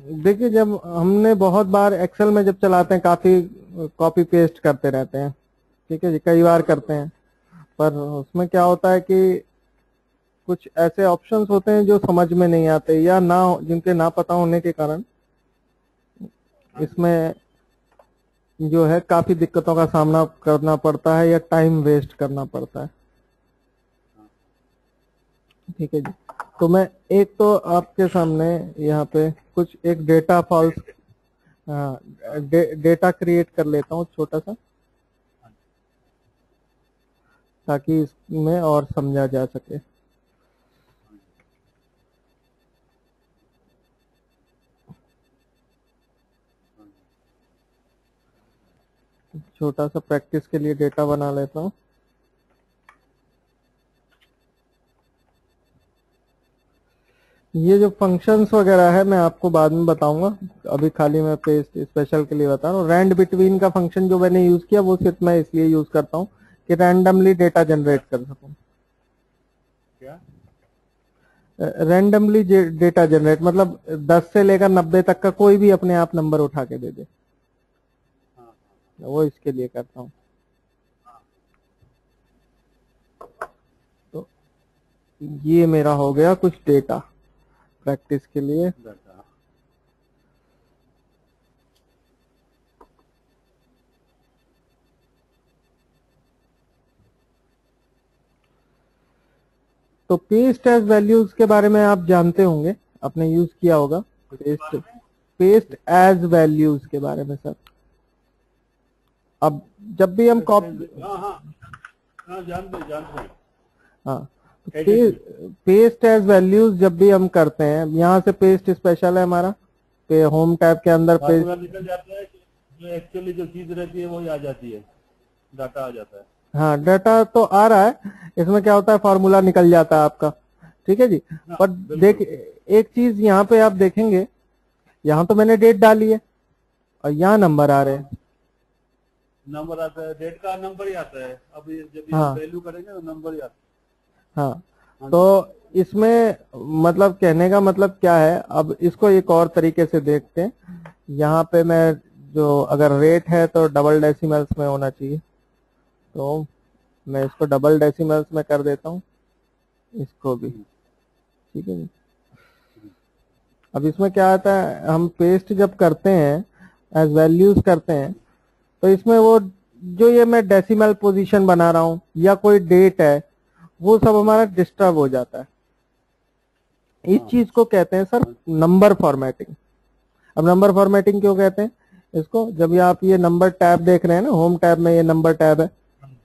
देखिए, जब हमने बहुत बार एक्सेल में जब चलाते हैं, काफी कॉपी पेस्ट करते रहते हैं, ठीक है जी, कई बार करते हैं, पर उसमें क्या होता है कि कुछ ऐसे ऑप्शंस होते हैं जो समझ में नहीं आते, या ना जिनके ना पता होने के कारण इसमें जो है काफी दिक्कतों का सामना करना पड़ता है या टाइम वेस्ट करना पड़ता है। ठीक है जी। तो मैं एक तो आपके सामने यहाँ पे कुछ एक डेटा फॉल्स डेटा क्रिएट कर लेता हूँ छोटा सा, ताकि इसमें और समझा जा सके। छोटा सा प्रैक्टिस के लिए डेटा बना लेता हूँ। ये जो फंक्शंस वगैरह है मैं आपको बाद में बताऊंगा, अभी खाली मैं पेस्ट स्पेशल के लिए बता रहा हूँ। रैंड बिटवीन का फंक्शन जो मैंने यूज किया वो सिर्फ मैं इसलिए यूज करता हूँ कि रैंडमली डेटा जनरेट कर सकूं। क्या? रैंडमली डेटा जनरेट मतलब 10 से लेकर 90 तक का कोई भी अपने आप नंबर उठा के दे दे, वो इसके लिए करता हूँ। तो ये मेरा हो गया कुछ डेटा प्रैक्टिस के लिए। तो पेस्ट एज वैल्यूज के बारे में आप जानते होंगे, आपने यूज किया होगा पेस्ट पेस्ट एज वैल्यूज के बारे में सर। अब जब भी हम कॉपी, जानते हैं। हाँ, पेस्ट एज वैल्यूज जब भी हम करते हैं, यहाँ से पेस्ट स्पेशल है हमारा, पे होम टैब के अंदर पेस्ट निकल जाता है, जो एक्चुअली जो चीज रहती है वही आ जाती है, डाटा आ जाता है। हाँ, डाटा तो आ रहा है, इसमें क्या होता है फॉर्मूला निकल जाता है आपका। ठीक है जी। पर देख, एक चीज यहाँ पे आप देखेंगे, यहाँ तो मैंने डेट डाली है और यहाँ नंबर आ रहे हैं। नंबर आता है, डेट का नंबर ही आता है। अब जब हाँ, वैल्यू करेंगे तो नंबर ही आता हाँ, है। तो इसमें मतलब कहने का मतलब क्या है, अब इसको एक और तरीके से देखते हैं। यहाँ पे मैं जो अगर रेट है तो डबल डेसिमल्स में होना चाहिए, तो मैं इसको डबल डेसिमल्स में कर देता हूँ, इसको भी। ठीक है जी। अब इसमें क्या आता है, हम पेस्ट जब करते हैं एज वैल्यूज करते हैं, तो इसमें वो जो ये मैं डेसिमल पोजीशन बना रहा हूँ या कोई डेट है, वो सब हमारा डिस्टर्ब हो जाता है। इस चीज को कहते हैं सर नंबर फॉर्मेटिंग। अब नंबर फॉर्मेटिंग क्यों कहते हैं इसको, जब ये आप ये नंबर टैब देख रहे हैं ना, होम टैब में ये नंबर टैब है,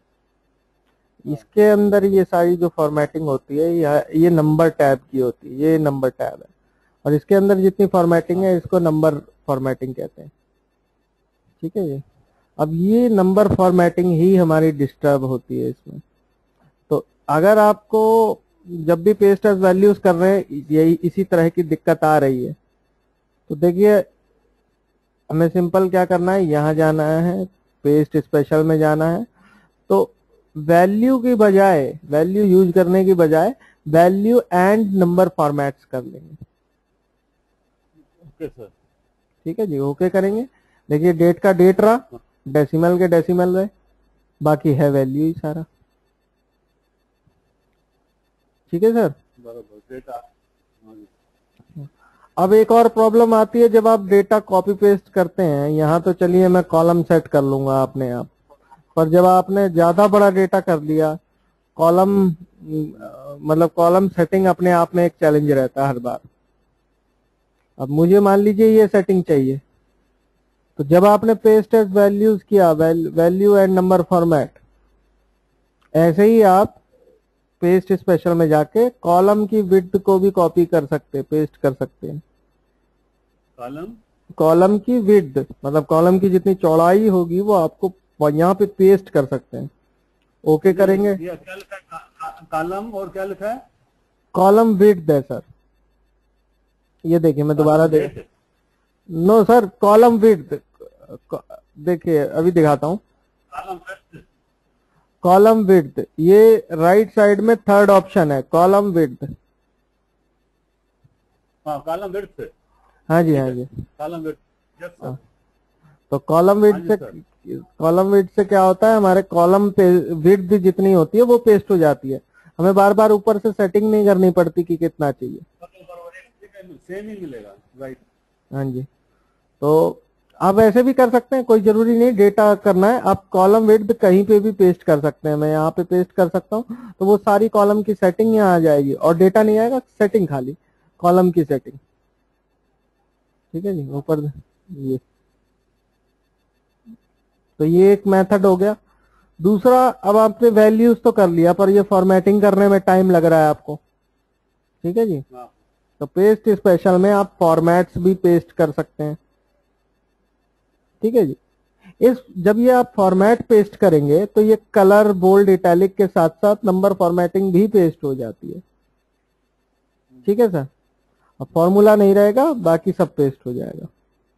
इसके अंदर ये सारी जो फॉर्मेटिंग होती है ये नंबर टैब की होती है, ये नंबर टैब है, और इसके अंदर जितनी फॉर्मेटिंग है इसको नंबर फॉर्मेटिंग कहते हैं। ठीक है जी। अब ये नंबर फॉर्मेटिंग ही हमारी डिस्टर्ब होती है इसमें। तो अगर आपको जब भी पेस्ट एज वैल्यूज कर रहे हैं यही इसी तरह की दिक्कत आ रही है, तो देखिए हमें सिंपल क्या करना है, यहाँ जाना है, पेस्ट स्पेशल में जाना है, तो वैल्यू की बजाय, वैल्यू यूज करने की बजाय वैल्यू एंड नंबर फॉर्मेट्स कर लेंगे। Okay sir. ठीक है जी, ओके करेंगे। देखिए डेट का डेट रहा, डेसिमल के डेसिमल रहे, बाकी है वैल्यू ही सारा। ठीक है सर। बराबर डेटा। अब एक और प्रॉब्लम आती है जब आप डेटा कॉपी पेस्ट करते हैं, यहाँ तो चलिए मैं कॉलम सेट कर लूंगा अपने आप, पर जब आपने ज्यादा बड़ा डेटा कर लिया, कॉलम मतलब कॉलम सेटिंग अपने आप में एक चैलेंज रहता है हर बार। अब मुझे मान लीजिए ये सेटिंग चाहिए, तो जब आपने पेस्ट एज वैल्यूज किया, वैल्यू एंड नंबर फॉर्मेट, ऐसे ही आप पेस्ट स्पेशल में जाके कॉलम की विड्थ को भी कॉपी कर सकते, पेस्ट कर सकते हैं। कॉलम की विड्थ मतलब कॉलम की जितनी चौड़ाई होगी वो आपको यहाँ पे पेस्ट कर सकते हैं। ओके करेंगे। ये क्या लिखा है? कॉलम और क्या लिखा है? कॉलम विड्थ है सर, ये देखिए मैं दोबारा देख, नो सर कॉलम विड्थ, देखिए अभी दिखाता हूँ। कॉलम विड्थ, ये राइट साइड में थर्ड ऑप्शन है, कॉलम विड्थ। हाँ, कॉलम विड्थ। हाँ जी, हाँ जी। Column weight. Yes sir. हाँ, तो कॉलम हाँ विड्थ जी से, सर। कॉलम विड्थ से क्या होता है, हमारे कॉलम पे विड्थ जितनी होती है वो पेस्ट हो जाती है, हमें बार बार ऊपर से सेटिंग नहीं करनी पड़ती कि कितना चाहिए। सेम ही मिलेगा, राइट। हाँ जी। तो आप ऐसे भी कर सकते हैं, कोई जरूरी नहीं डेटा करना है, आप कॉलम विड्थ कहीं पे भी पेस्ट कर सकते हैं। मैं यहाँ पे पेस्ट कर सकता हूँ, तो वो सारी कॉलम की सेटिंग यहाँ आ जाएगी और डेटा नहीं आएगा, सेटिंग खाली कॉलम की सेटिंग। ठीक है जी, ऊपर ये, तो ये एक मेथड हो गया। दूसरा, अब आपने वैल्यूज तो कर लिया, पर ये फॉर्मेटिंग करने में टाइम लग रहा है आपको। ठीक है जी। हाँ तो पेस्ट स्पेशल में आप फॉर्मेट्स भी पेस्ट कर सकते हैं। ठीक है जी। इस जब ये आप फॉर्मेट पेस्ट करेंगे तो ये कलर, बोल्ड, इटैलिक के साथ साथ नंबर फॉर्मेटिंग भी पेस्ट हो जाती है। ठीक है सर। अब फॉर्मूला नहीं रहेगा, बाकी सब पेस्ट हो जाएगा।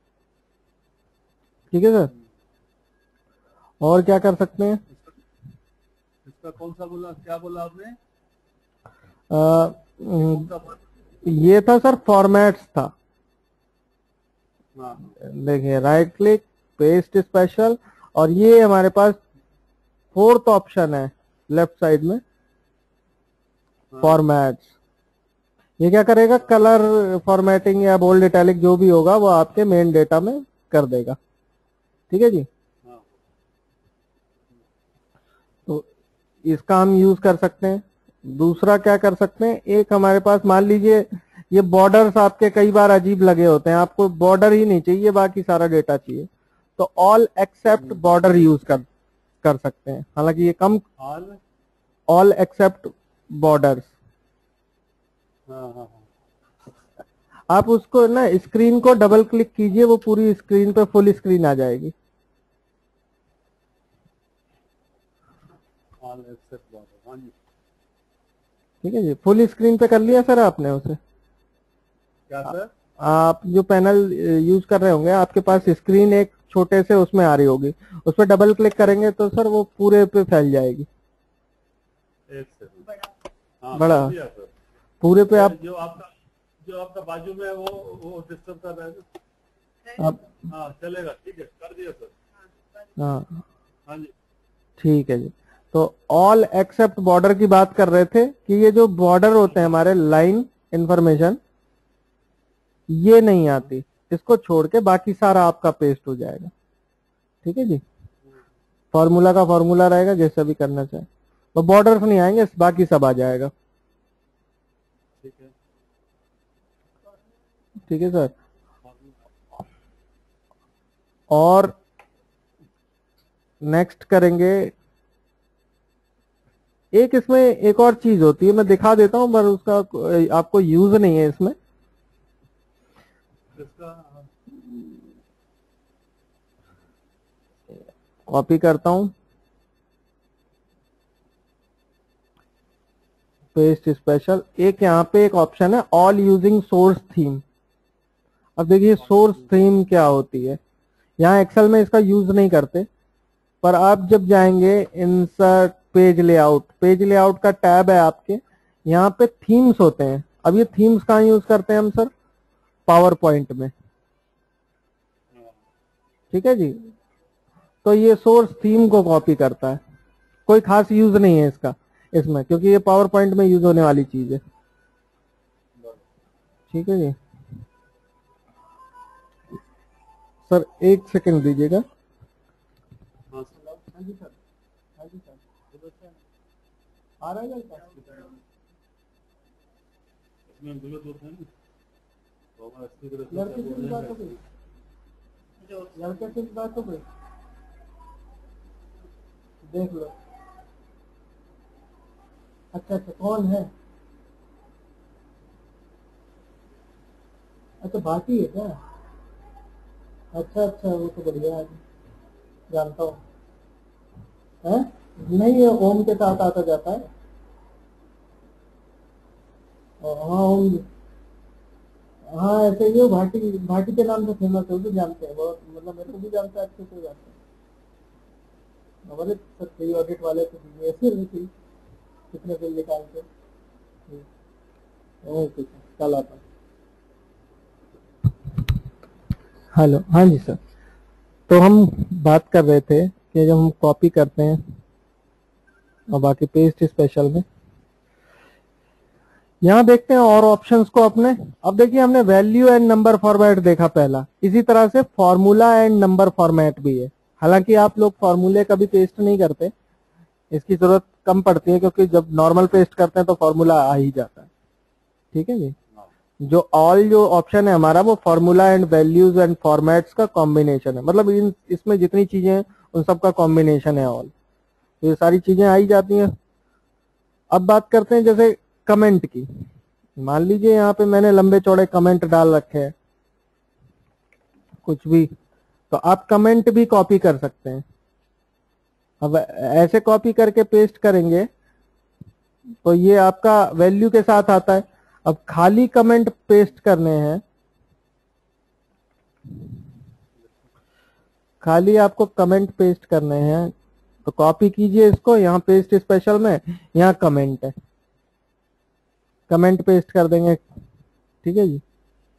ठीक है सर। और क्या कर सकते हैं? इसका कौन सा बोला, क्या बोला आपने? आ, ये कौन सा ये था सर, फॉर्मेट्स था। हाँ देखिए, राइट क्लिक, पेस्ट स्पेशल, और ये हमारे पास फोर्थ ऑप्शन है लेफ्ट साइड में, हाँ फॉर्मेट्स। ये क्या करेगा, कलर फॉर्मेटिंग या बोल्ड इटैलिक जो भी होगा वो आपके मेन डेटा में कर देगा। ठीक है जी। हाँ तो इसका हम यूज कर सकते हैं। दूसरा क्या कर सकते हैं, एक हमारे पास मान लीजिए ये बॉर्डर्स आपके कई बार अजीब लगे होते हैं, आपको बॉर्डर ही नहीं चाहिए, बाकी सारा डेटा चाहिए, तो ऑल एक्सेप्ट बॉर्डर यूज कर सकते हैं। हालांकि ये कम, ऑल। All except borders. हाँ हाँ हाँ। आप उसको ना स्क्रीन को डबल क्लिक कीजिए, वो पूरी स्क्रीन पे फुल स्क्रीन आ जाएगी। ऑल एक्सेप्ट बॉर्डर, हाँ जी। ठीक है जी, फुल स्क्रीन पे कर लिया सर आपने उसे? क्या सर? आप जो पैनल यूज कर रहे होंगे, आपके पास स्क्रीन एक छोटे से उसमें आ रही होगी, उस पर डबल क्लिक करेंगे तो सर वो पूरे पे फैल जाएगी। एक सेकंड। हाँ बड़ा कर दिया सर। पूरे पे आप, जो आपका बाजू में है वो डिस्टर्ब कर रहा है। आप हाँ चलेगा, ठीक है, कर दिया सर। हाँ हाँ जी। ठीक है जी। तो ऑल एक्सेप्ट बॉर्डर की बात कर रहे थे कि ये जो बॉर्डर होते हैं हमारे, लाइन इंफॉर्मेशन, ये नहीं आती, इसको छोड़ के बाकी सारा आपका पेस्ट हो जाएगा। ठीक है जी। फॉर्मूला का फॉर्मूला रहेगा, जैसा भी करना चाहे, तो बॉर्डर्स नहीं आएंगे, बाकी सब आ जाएगा। ठीक है। ठीक है सर। और नेक्स्ट करेंगे, एक इसमें एक और चीज होती है, मैं दिखा देता हूं, पर उसका आपको यूज नहीं है इसमें। इसका कॉपी करता हूं, पेस्ट स्पेशल, एक यहाँ पे एक ऑप्शन है ऑल यूजिंग सोर्स थीम। अब देखिए सोर्स थीम क्या होती है, यहाँ एक्सेल में इसका यूज नहीं करते, पर आप जब जाएंगे insert page layout, page layout का टैब है आपके, यहाँ पे थीम्स होते हैं। अब ये थीम्स कहाँ यूज करते हैं हम सर? पावर पॉइंट में। ठीक है जी। तो ये सोर्स थीम को कॉपी करता है, कोई खास यूज नहीं है इसका इसमें, क्योंकि ये पावर पॉइंट में यूज होने वाली चीज है। ठीक है जी। सर एक सेकंड दीजिएगा। हाँ सर। हाँ जी सर, हाँ जी सर, आ रहा है क्या? इसमें ब्लूटूथ है ना, तो हमारा स्पीकर लड़के से बात हो गई, लड़के से बात हो गई, देख लो। अच्छा अच्छा, कौन है? अच्छा भाटी है क्या? अच्छा अच्छा, वो तो बढ़िया है, जानता हूँ। है नहीं, ये ओम के साथ आता जाता है। हाँ ओम, हाँ ऐसे ही हो, भाटी, भाटी के नाम से फेमस है, उसे जानते हैं बहुत, मतलब मेरे को भी जानता है, अच्छे से जानते हैं हमारे सर, ऑडिट वाले तो ऐसे रहती कितने बिल निकालते। ओके, कल आता। हेलो, हाँ जी सर। तो हम बात कर रहे थे कि जब हम कॉपी करते हैं और बाकी पेस्ट स्पेशल में, यहाँ देखते हैं और ऑप्शंस को अपने। अब देखिए, हमने वैल्यू एंड नंबर फॉर्मेट देखा पहला, इसी तरह से फॉर्मूला एंड नंबर फॉर्मेट भी है। हालांकि आप लोग फॉर्मूले कभी पेस्ट नहीं करते, इसकी जरूरत कम पड़ती है, क्योंकि जब नॉर्मल पेस्ट करते हैं तो फॉर्मूला आ ही जाता है। ठीक है जी। जो ऑल जो ऑप्शन है हमारा, वो formula and values and formats का कॉम्बिनेशन है। मतलब इसमें जितनी चीजें हैं उन सब का कॉम्बिनेशन है ऑल। तो ये सारी चीजें आ ही जाती हैं। अब बात करते हैं जैसे कमेंट की। मान लीजिए यहाँ पे मैंने लंबे चौड़े कमेंट डाल रखे हैं कुछ भी, तो आप कमेंट भी कॉपी कर सकते हैं। अब ऐसे कॉपी करके पेस्ट करेंगे तो ये आपका वैल्यू के साथ आता है। अब खाली कमेंट पेस्ट करने हैं, खाली आपको कमेंट पेस्ट करने हैं, तो कॉपी कीजिए इसको, यहाँ पेस्ट स्पेशल में, यहाँ कमेंट है, कमेंट पेस्ट कर देंगे। ठीक है जी।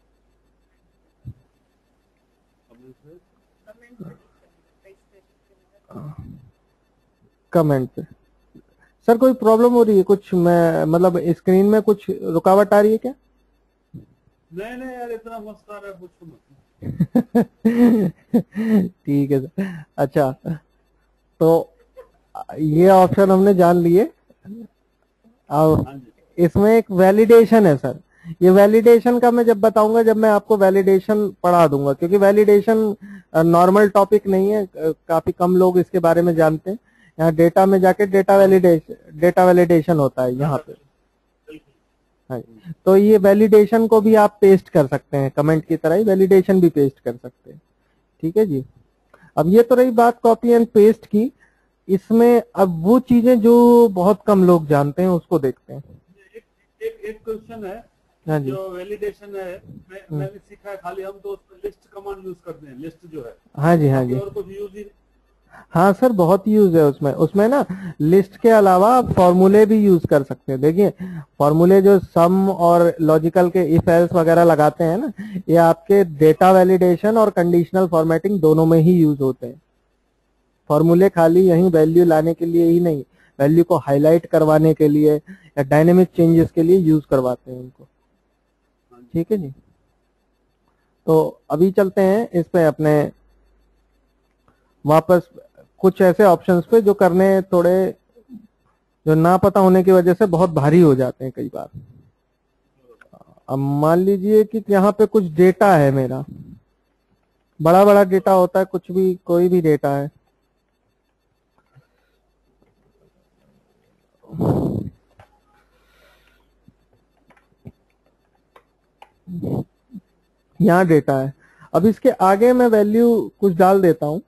कमेंट पे सर कोई प्रॉब्लम हो रही है कुछ? मैं मतलब स्क्रीन में कुछ रुकावट आ रही है क्या? नहीं नहीं यार, इतना मस्त आ रहा है, पूछो मत। ठीक है सर। अच्छा, तो ये ऑप्शन हमने जान लिए। अब हाँ जी। इसमें एक वैलिडेशन है सर। ये वैलिडेशन का मैं जब बताऊंगा, जब मैं आपको वैलिडेशन पढ़ा दूंगा, क्योंकि वैलिडेशन नॉर्मल टॉपिक नहीं है, काफी कम लोग इसके बारे में जानते हैं। यहाँ डेटा में जाके डेटा वैलिडेशन होता है यहाँ पे। हाँ, तो ये वैलिडेशन को भी आप पेस्ट कर सकते हैं, कमेंट की तरह ही वैलिडेशन भी पेस्ट कर सकते हैं। ठीक है जी। अब ये तो रही बात कॉपी एंड पेस्ट की। इसमें अब वो चीजें जो बहुत कम लोग जानते हैं उसको देखते हैं। एक क्वेश्चन है। हाँ जी। जो वैलिडेशन है, मैंने सीखा है, खाली हम तो उसमें लिस्ट कमांड यूज करते हैं, लिस्ट जो है। हाँ जी, हाँ बाकी जी। और कुछ यूज ही। हाँ सर, बहुत यूज है उसमें। उसमें ना लिस्ट के अलावा आप फॉर्मूले भी यूज कर सकते हैं। देखिए, फॉर्मूले जो सम और लॉजिकल के इफ एल्स वगैरह लगाते हैं ना, ये आपके डेटा वैलिडेशन और कंडीशनल फॉर्मेटिंग दोनों में ही यूज होते हैं। फॉर्मूले खाली यहीं वैल्यू लाने के लिए ही नहीं, वैल्यू को हाईलाइट करवाने के लिए या डायनेमिक चेंजेस के लिए यूज करवाते हैं उनको। ठीक है जी। तो अभी चलते हैं इस पे अपने वापस कुछ ऐसे ऑप्शंस पे जो करने थोड़े, जो ना पता होने की वजह से बहुत भारी हो जाते हैं कई बार। अब मान लीजिए कि यहाँ पे कुछ डेटा है मेरा, बड़ा बड़ा डेटा होता है, कुछ भी कोई भी डेटा है। यहाँ डेटा है। अब इसके आगे मैं वैल्यू कुछ डाल देता हूं।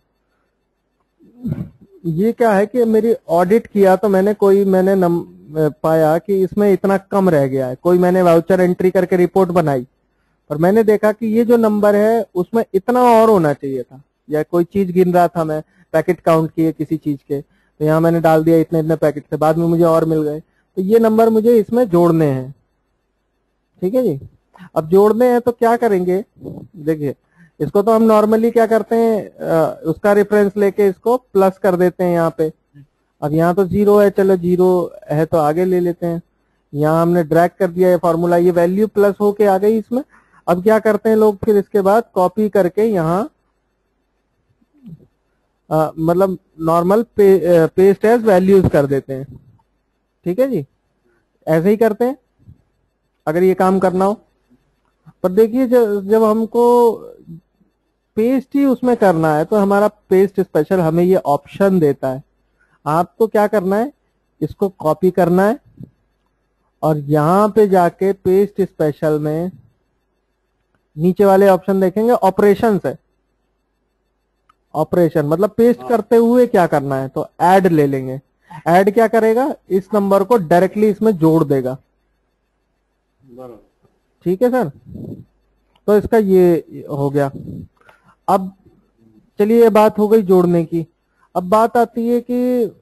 ये क्या है कि मेरी ऑडिट किया तो मैंने पाया कि इसमें इतना कम रह गया है। कोई मैंने वाउचर एंट्री करके रिपोर्ट बनाई और मैंने देखा कि ये जो नंबर है उसमें इतना और होना चाहिए था। या कोई चीज गिन रहा था, मैं पैकेट काउंट किए किसी चीज के, तो यहाँ मैंने डाल दिया इतने इतने पैकेट थे, बाद में मुझे और मिल गए, तो ये नंबर मुझे इसमें जोड़ने हैं। ठीक है जी। अब जोड़ने हैं तो क्या करेंगे, देखिए इसको तो हम नॉर्मली क्या करते हैं, उसका रेफरेंस लेके इसको प्लस कर देते हैं यहाँ पे। अब यहाँ तो जीरो है, चलो जीरो है तो आगे ले लेते हैं। यहाँ हमने ड्रैग कर दिया ये फॉर्मूला, ये वैल्यू प्लस होके आ गई इसमें। अब क्या करते हैं लोग, फिर इसके बाद कॉपी करके यहाँ मतलब नॉर्मल पेस्ट एज वैल्यूज कर देते हैं। ठीक है जी, ऐसे ही करते हैं अगर ये काम करना हो। पर देखिए, जब हमको पेस्ट ही उसमें करना है तो हमारा पेस्ट स्पेशल हमें ये ऑप्शन देता है। आपको क्या करना है, इसको कॉपी करना है और यहां पे जाके पेस्ट स्पेशल में नीचे वाले ऑप्शन देखेंगे, ऑपरेशन है। ऑपरेशन मतलब पेस्ट करते हुए क्या करना है, तो ऐड ले लेंगे। ऐड क्या करेगा, इस नंबर को डायरेक्टली इसमें जोड़ देगा। ठीक है सर, तो इसका ये हो गया। अब चलिए, ये बात हो गई जोड़ने की। अब बात आती है कि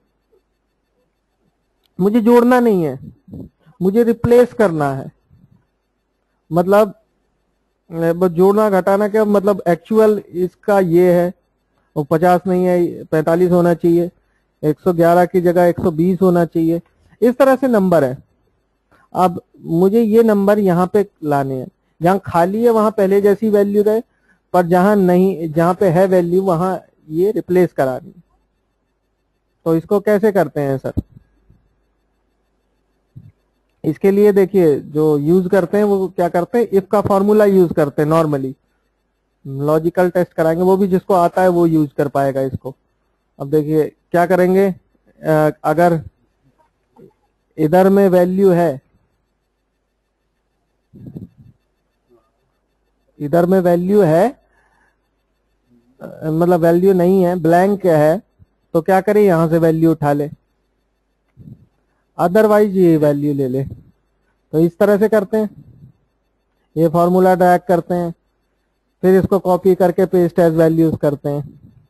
मुझे जोड़ना नहीं है, मुझे रिप्लेस करना है। मतलब बस जोड़ना घटाना क्या मतलब, एक्चुअल इसका ये है, वो 50 नहीं है, 45 होना चाहिए, 111 की जगह 120 होना चाहिए, इस तरह से नंबर है। अब मुझे ये नंबर यहाँ पे लाने हैं, जहाँ खाली है वहां पहले जैसी वैल्यू रहे, पर जहां नहीं, जहां पे है वैल्यू वहां ये रिप्लेस करानी है। तो इसको कैसे करते हैं सर? इसके लिए देखिए जो यूज करते हैं वो क्या करते हैं, इफ का फॉर्मूला यूज करते हैं नॉर्मली। लॉजिकल टेस्ट कराएंगे, वो भी जिसको आता है वो यूज कर पाएगा इसको। अब देखिए क्या करेंगे, अगर इधर में वैल्यू है, इधर में वैल्यू है, मतलब वैल्यू नहीं है, ब्लैंक है, तो क्या करें, यहां से वैल्यू उठा ले, अदरवाइज ये वैल्यू ले ले। तो इस तरह से करते हैं, ये फॉर्मूला ड्रैग करते हैं, फिर इसको कॉपी करके पेस्ट एज वैल्यूज करते हैं।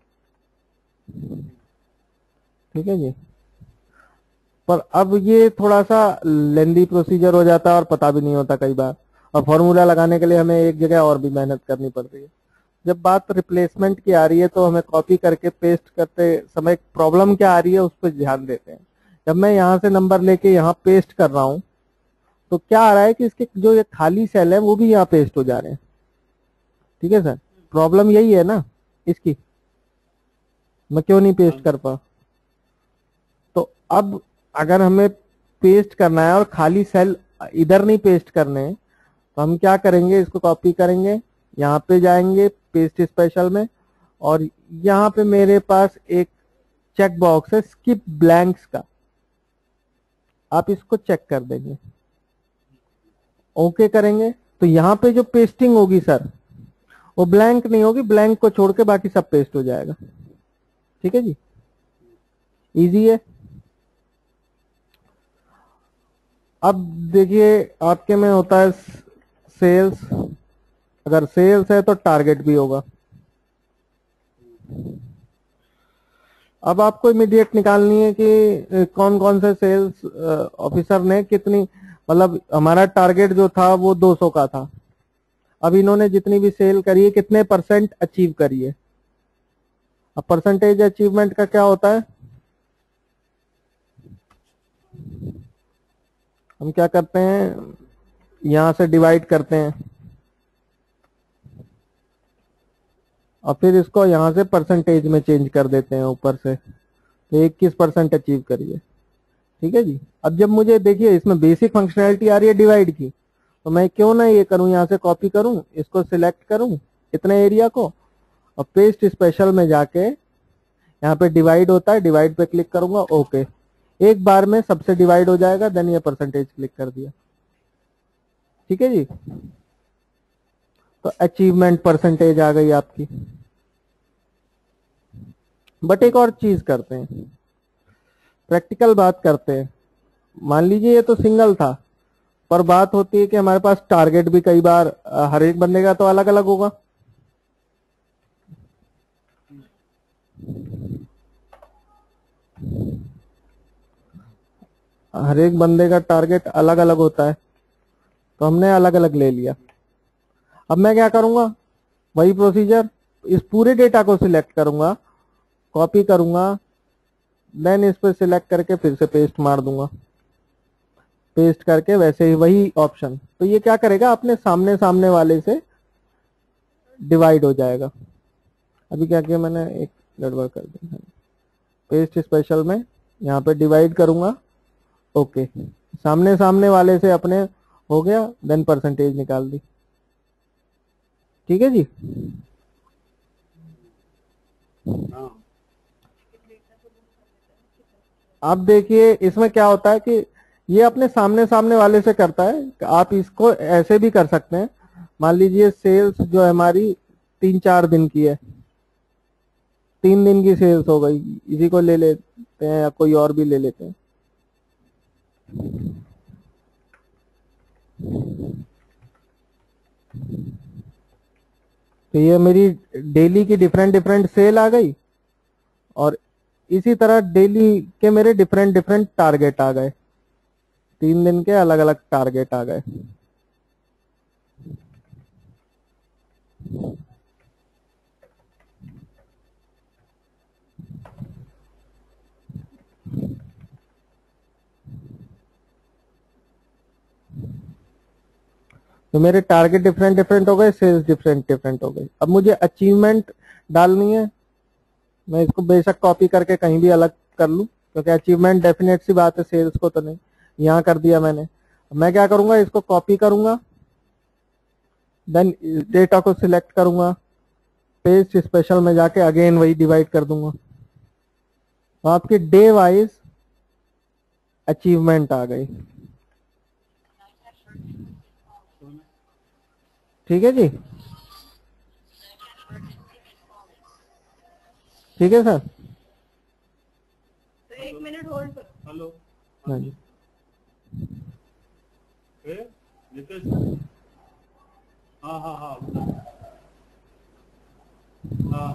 ठीक है जी। पर अब ये थोड़ा सा लेंदी प्रोसीजर हो जाता है और पता भी नहीं होता कई बार, और फॉर्मूला लगाने के लिए हमें एक जगह और भी मेहनत करनी पड़ती है। जब बात रिप्लेसमेंट की आ रही है तो हमें कॉपी करके पेस्ट करते समय प्रॉब्लम क्या आ रही है उस पर ध्यान देते हैं। जब मैं यहाँ से नंबर लेके यहाँ पेस्ट कर रहा हूँ तो क्या आ रहा है कि इसके जो ये खाली सेल है वो भी यहाँ पेस्ट हो जा रहे हैं। ठीक है सर, प्रॉब्लम यही है ना इसकी, मैं क्यों नहीं पेस्ट कर पा। तो अब अगर हमें पेस्ट करना है और खाली सेल इधर नहीं पेस्ट करने हैं, तो हम क्या करेंगे, इसको कॉपी करेंगे, यहाँ पे जाएंगे पेस्ट स्पेशल में, और यहाँ पे मेरे पास एक चेक बॉक्स है स्किप ब्लैंक्स का, आप इसको चेक कर देंगे, ओके करेंगे, तो यहाँ पे जो पेस्टिंग होगी सर वो ब्लैंक नहीं होगी, ब्लैंक को छोड़ के बाकी सब पेस्ट हो जाएगा। ठीक है जी, इजी है। अब देखिए आपके में होता है सेल्स, अगर सेल्स है तो टारगेट भी होगा। अब आपको इमीडिएट निकालनी है कि कौन कौन से सेल्स ऑफिसर ने कितनी, मतलब हमारा टारगेट जो था वो 200 का था, अब इन्होंने जितनी भी सेल करी है कितने परसेंट अचीव करी है। अब परसेंटेज अचीवमेंट का क्या होता है, हम क्या करते हैं, यहां से डिवाइड करते हैं और फिर इसको यहां से परसेंटेज में चेंज कर देते हैं ऊपर से, तो 21% अचीव करिए। ठीक है जी। अब जब मुझे देखिए इसमें बेसिक फंक्शनैलिटी आ रही है डिवाइड की, तो मैं क्यों ना ये करूं, यहां से कॉपी करूं, इसको सिलेक्ट करूं इतने एरिया को, और पेस्ट स्पेशल में जाके यहाँ पे डिवाइड होता है, डिवाइड पे क्लिक करूंगा, ओके, एक बार में सबसे डिवाइड हो जाएगा, देन ये परसेंटेज क्लिक कर दिया। ठीक है जी, तो अचीवमेंट परसेंटेज आ गई आपकी। बट एक और चीज करते हैं, प्रैक्टिकल बात करते हैं। मान लीजिए ये तो सिंगल था, पर बात होती है कि हमारे पास टारगेट भी कई बार हर एक बंदे का तो अलग अलग होगा। हर एक बंदे का टारगेट अलग अलग होता है, तो हमने अलग अलग ले लिया। अब मैं क्या करूंगा, वही प्रोसीजर, इस पूरे डेटा को सिलेक्ट करूंगा, कॉपी करूंगा, देन इस पर सिलेक्ट करके फिर से पेस्ट मार दूंगा, पेस्ट करके वैसे ही वही ऑप्शन, तो ये क्या करेगा, अपने सामने सामने वाले से डिवाइड हो जाएगा। अभी क्या किया मैंने, एक गड़बड़ कर दी, पेस्ट स्पेशल में यहाँ पे डिवाइड करूंगा, ओके, सामने सामने वाले से अपने हो गया, देन परसेंटेज निकाल दी। ठीक है जी। अब देखिए इसमें क्या होता है कि ये अपने सामने सामने वाले से करता है, आप इसको ऐसे भी कर सकते हैं। मान लीजिए सेल्स जो है हमारी 3-4 दिन की है, 3 दिन की सेल्स हो गई, इसी को ले लेते हैं या कोई और भी ले लेते हैं। तो ये मेरी डेली की डिफरेंट डिफरेंट सेल आ गई, और इसी तरह डेली के मेरे डिफरेंट डिफरेंट टारगेट आ गए, 3 दिन के अलग अलग टारगेट आ गए। तो मेरे टारगेट डिफरेंट डिफरेंट हो गए, सेल्स डिफरेंट डिफरेंट हो गई। अब मुझे अचीवमेंट डालनी है, मैं इसको बेशक कॉपी करके कहीं भी अलग कर लूं, क्योंकि अचीवमेंट डेफिनेट सी बात है, सेल्स को तो नहीं। यहाँ कर दिया मैंने। मैं क्या करूंगा, इसको कॉपी करूंगा, देन डेटा को सिलेक्ट करूंगा, पेस्ट स्पेशल में जाके अगेन वही डिवाइड कर दूंगा, तो आपकी डे वाइज अचीवमेंट आ गई। ठीक है जी, ठीक है सर। तो 1 मिनट होल्ड करो। हेलो। हाँ जी। नितेश। हाँ हाँ हाँ हाँ।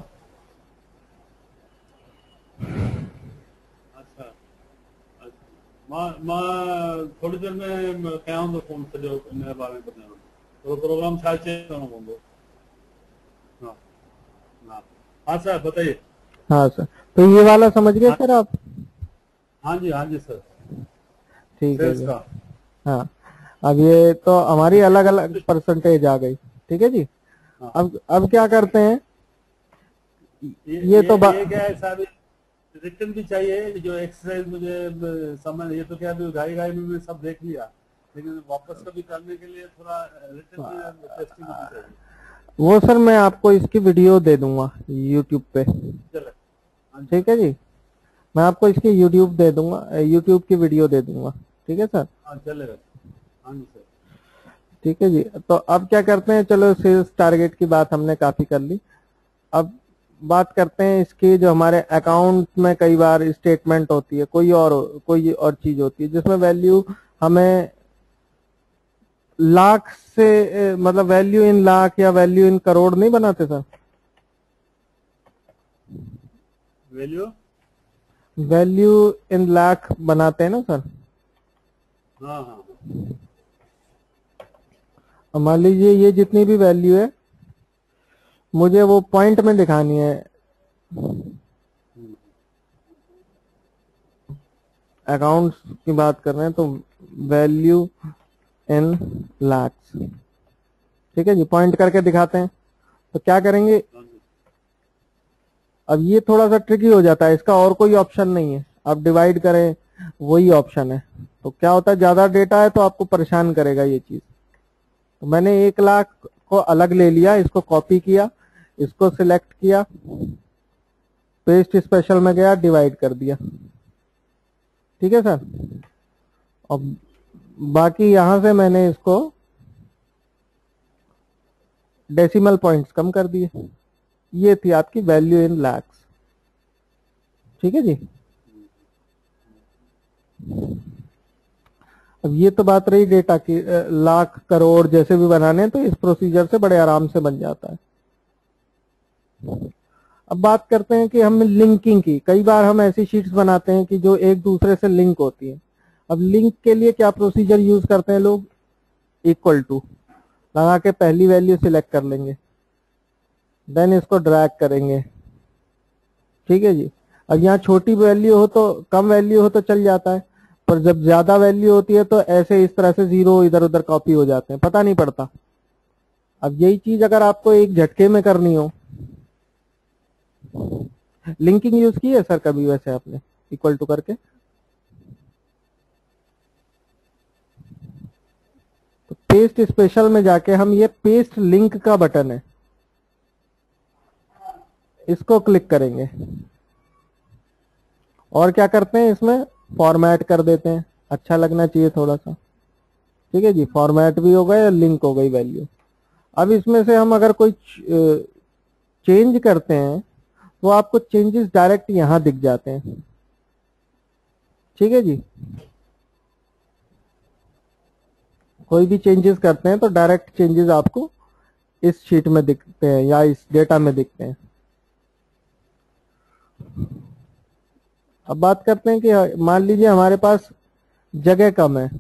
अच्छा अच्छा। मैं थोड़ी देर में क्या हूँ फोन से जो मेरे बारे में बताना तो प्रोग्राम शायद चेंज करना बोलो। हाँ हाँ हाँ सर बताइए। हाँ सर, तो ये वाला समझ गए सर आप? हाँ जी सर। ठीक है सेल्स जी। का। हाँ, अब ये तो हमारी अलग अलग परसेंटेज आ गई। ठीक है जी। हाँ। अब क्या करते हैं, ये तो ये क्या है सर, रिटर्न भी चाहिए जो एक्सरसाइज मुझे समझ, ये तो क्या अभी घाई घाई में सब देख लिया, लेकिन वापस कभी करने के लिए थोड़ा रिटर्न में टेस्टिंग होनी चाहिए। वो सर मैं आपको इसकी वीडियो दे दूंगा यूट्यूब पे। चले। ठीक है जी, मैं आपको इसकी यूट्यूब दे दूंगा, यूट्यूब की वीडियो दे दूंगा। ठीक है सर। हाँ चलेगा। हाँ जी सर। ठीक है जी, तो अब क्या करते हैं, चलो सेल्स टारगेट की बात हमने काफी कर ली। अब बात करते हैं इसकी, जो हमारे अकाउंट में कई बार स्टेटमेंट होती है, कोई और चीज होती है जिसमें वैल्यू हमें लाख से मतलब वैल्यू इन लाख या वैल्यू इन करोड़ नहीं बनाते सर। वैल्यू इन लाख बनाते हैं ना सर। हाँ हाँ। अब मान लीजिए ये जितनी भी वैल्यू है मुझे वो पॉइंट में दिखानी है। अकाउंट्स की बात कर रहे हैं तो वैल्यू इन लाख्स। ठीक है जी, पॉइंट करके दिखाते हैं। तो क्या करेंगे, अब ये थोड़ा सा ट्रिकी हो जाता है, इसका और कोई ऑप्शन नहीं है, आप डिवाइड करें वही ऑप्शन है। तो क्या होता है, ज्यादा डेटा है तो आपको परेशान करेगा ये चीज। तो मैंने 1 लाख को अलग ले लिया, इसको कॉपी किया, इसको सिलेक्ट किया, पेस्ट स्पेशल में गया, डिवाइड कर दिया। ठीक है सर। अब बाकी यहां से मैंने इसको डेसिमल पॉइंट्स कम कर दिए। ये थी आपकी वैल्यू इन लैक्स। ठीक है जी। अब ये तो बात रही डेटा की, लाख करोड़ जैसे भी बनाने हैं तो इस प्रोसीजर से बड़े आराम से बन जाता है। अब बात करते हैं कि हम लिंकिंग की। कई बार हम ऐसी शीट्स बनाते हैं कि जो एक दूसरे से लिंक होती है। अब लिंक के लिए क्या प्रोसीजर यूज करते हैं लोग, इक्वल टू लगा के पहली वैल्यू सिलेक्ट कर लेंगे, देन इसको ड्रैग करेंगे। ठीक है जी। अब यहाँ छोटी वैल्यू हो तो, कम वैल्यू हो तो चल जाता है, पर जब ज्यादा वैल्यू होती है तो ऐसे इस तरह से जीरो इधर उधर कॉपी हो जाते हैं, पता नहीं पड़ता। अब यही चीज अगर आपको एक झटके में करनी हो, लिंकिंग यूज की है सर कभी वैसे आपने इक्वल टू करके? तो पेस्ट स्पेशल में जाके हम, ये पेस्ट लिंक का बटन है, इसको क्लिक करेंगे और क्या करते हैं, इसमें फॉर्मेट कर देते हैं। अच्छा लगना चाहिए थोड़ा सा। ठीक है जी, फॉर्मेट भी हो गया, लिंक हो गई वैल्यू। अब इसमें से हम अगर कोई चेंज करते हैं तो आपको चेंजेस डायरेक्ट यहां दिख जाते हैं। ठीक है जी, कोई भी चेंजेस करते हैं तो डायरेक्ट चेंजेस आपको इस शीट में दिखते हैं या इस डेटा में दिखते हैं। अब बात करते हैं कि मान लीजिए हमारे पास जगह कम है,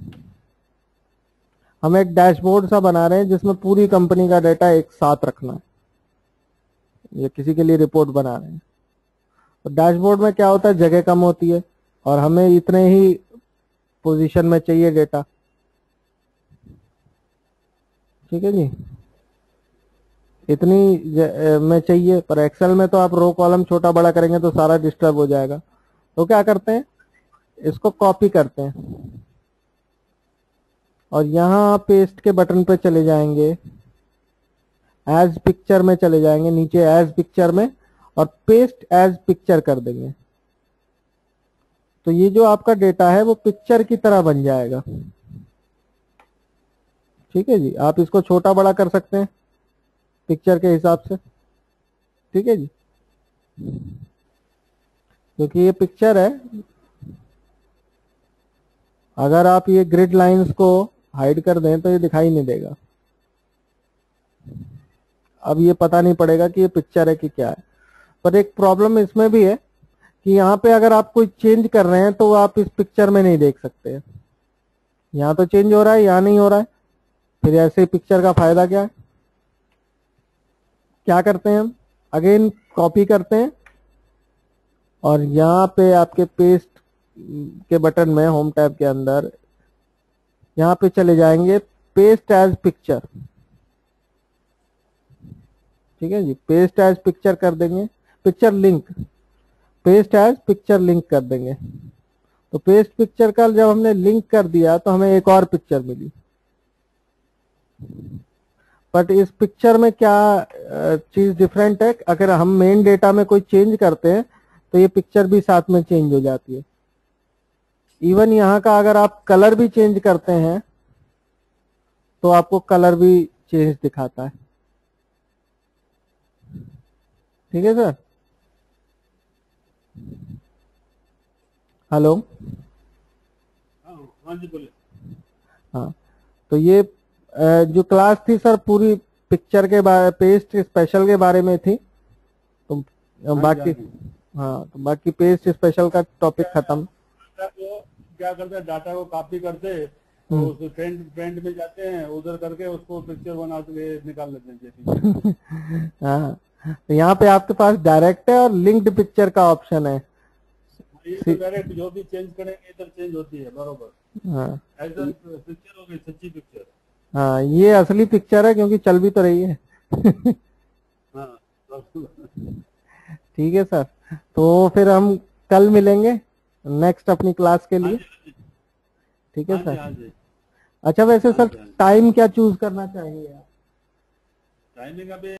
हम एक डैशबोर्ड सा बना रहे हैं जिसमें पूरी कंपनी का डेटा एक साथ रखना है, या किसी के लिए रिपोर्ट बना रहे हैं। तो डैशबोर्ड में क्या होता है, जगह कम होती है और हमें इतने ही पोजीशन में चाहिए डेटा। ठीक है जी, इतनी में चाहिए। पर एक्सेल में तो आप रो कॉलम छोटा बड़ा करेंगे तो सारा डिस्टर्ब हो जाएगा। तो क्या करते हैं, इसको कॉपी करते हैं और यहाँ पेस्ट के बटन पे चले जाएंगे, एज पिक्चर में चले जाएंगे, नीचे एज पिक्चर में, और पेस्ट एज पिक्चर कर देंगे। तो ये जो आपका डेटा है वो पिक्चर की तरह बन जाएगा। ठीक है जी, आप इसको छोटा बड़ा कर सकते हैं पिक्चर के हिसाब से। ठीक है जी, क्योंकि ये पिक्चर है। अगर आप ये ग्रिड लाइंस को हाइड कर दें तो ये दिखाई नहीं देगा। अब ये पता नहीं पड़ेगा कि ये पिक्चर है कि क्या है। पर एक प्रॉब्लम इसमें भी है कि यहाँ पे अगर आप कोई चेंज कर रहे हैं तो आप इस पिक्चर में नहीं देख सकते। यहाँ तो चेंज हो रहा है, यहाँ नहीं हो रहा है, फिर ऐसे पिक्चर का फायदा क्या है। क्या करते हैं हम, अगेन कॉपी करते हैं और यहाँ पे आपके पेस्ट के बटन में होम टैब के अंदर यहाँ पे चले जाएंगे, पेस्ट एज पिक्चर। ठीक है जी, पेस्ट एज पिक्चर कर देंगे, picture link, paste as picture link कर देंगे। तो पेस्ट पिक्चर का जब हमने लिंक कर दिया तो हमें एक और पिक्चर मिली। बट इस पिक्चर में क्या चीज डिफरेंट है, अगर हम मेन डेटा में कोई चेंज करते हैं तो ये पिक्चर भी साथ में चेंज हो जाती है। इवन यहाँ का अगर आप कलर भी चेंज करते हैं तो आपको कलर भी चेंज दिखाता है। ठीक है सर, हेलो। हाँ जी बोलिए। हाँ, तो ये जो क्लास थी सर पूरी पिक्चर के बारे, पेस्ट स्पेशल के बारे में थी। तो बाकी, हाँ, तो बाकी पेस्ट स्पेशल का टॉपिक खत्म। तो क्या करते हैं, डाटा को कॉपी करते तो उस फ्रंट में जाते हैं, उधर करके उसको पिक्चर बना के निकाल लेते हैं जैसे। हाँ, तो यहाँ पे आपके पास डायरेक्ट है और लिंक्ड पिक्चर का ऑप्शन है। ये तो डायरेक्ट जो भी चेंज करेंगे इधर चेंज होती है, बरोबर। हाँ, ऐसा पिक्चर हो गई, सच्ची पिक्चर। हाँ, ये असली पिक्चर है क्योंकि चल भी तो रही है। हाँ ठीक है सर, तो फिर हम कल मिलेंगे नेक्स्ट अपनी क्लास के लिए। ठीक है सर। हाँ जी। अच्छा, वैसे सर टाइम क्या चूज करना चाहेंगे आप? टाइमिंग अभी